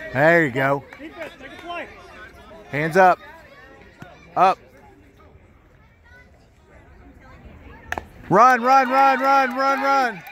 There you go. Hands up. Up. Run, run, run, run, run, run.